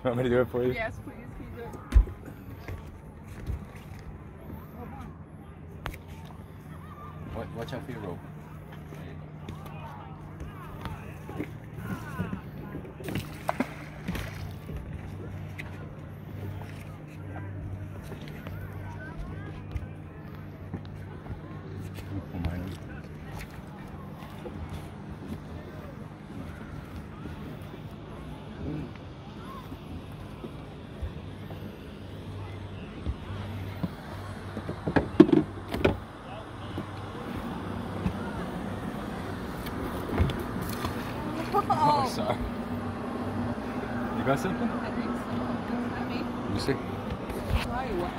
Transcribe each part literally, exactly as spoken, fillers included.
Want me to do it for you? Yes, please. Can you do it? What, watch out for your rope. Oh, sorry. You got something? I think so. It's heavy. Let me see. Probably wet.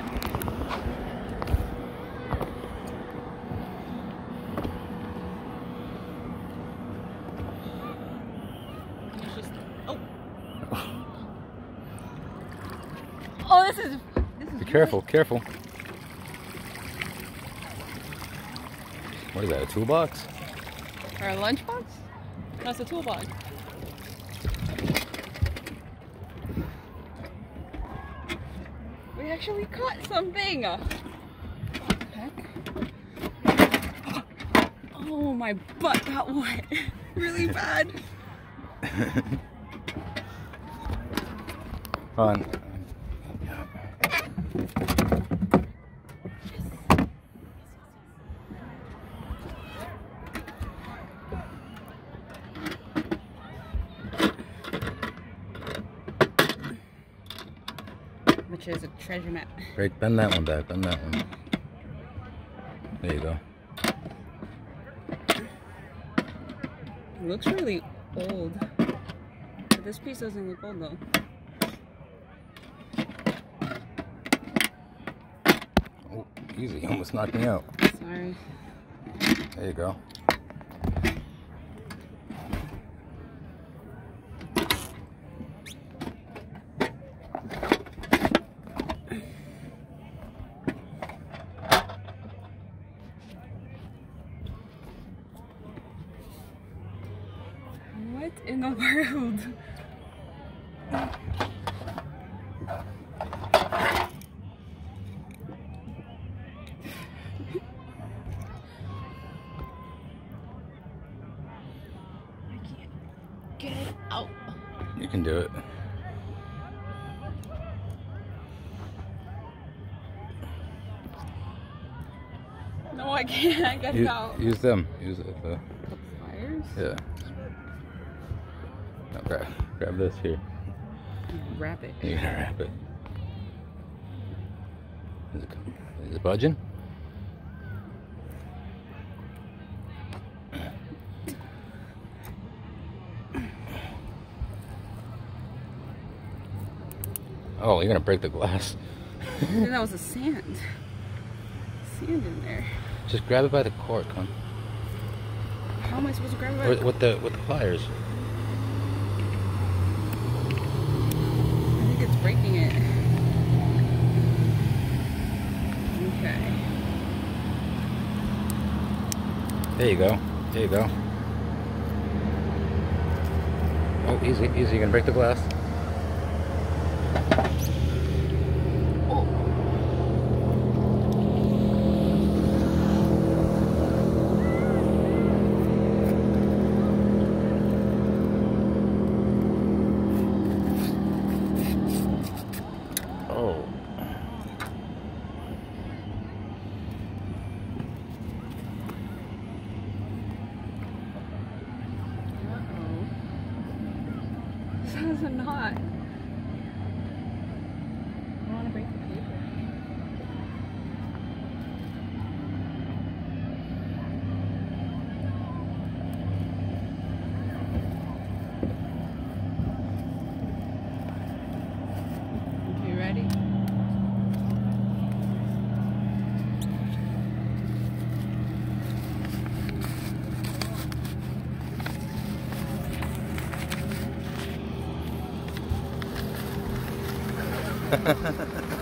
It's just, oh. Oh, this is, this is Be careful, really... careful. What is that, a toolbox? Or a lunchbox? That's a toolbox. We actually caught something! What the heck? Oh, my butt got wet. Really bad. Hold on. Which is a treasure map. Right, bend that one back, bend that one. There you go. It looks really old. But this piece doesn't look old though. Oh, easy, you almost knocked me out. Sorry. There you go. What in the world? I can't get it out. You can do it. No, I can't get it Use, out. use them. Use it. Uh, The pliers? yeah. No, grab, grab this here. Wrap it. You're gonna wrap it. Is it, is it budging? Oh, you're gonna break the glass. I think that was a sand. Sand in there. Just grab it by the cork, huh? How am I supposed to grab it by With, the with the with the pliers. I think it's breaking it. Okay. There you go. There you go. Oh, easy, easy. You're gonna break the glass. Oh. Oh. Uh-oh. This has a knot. I don't want to break the paper. Okay, ready? Ha ha ha ha.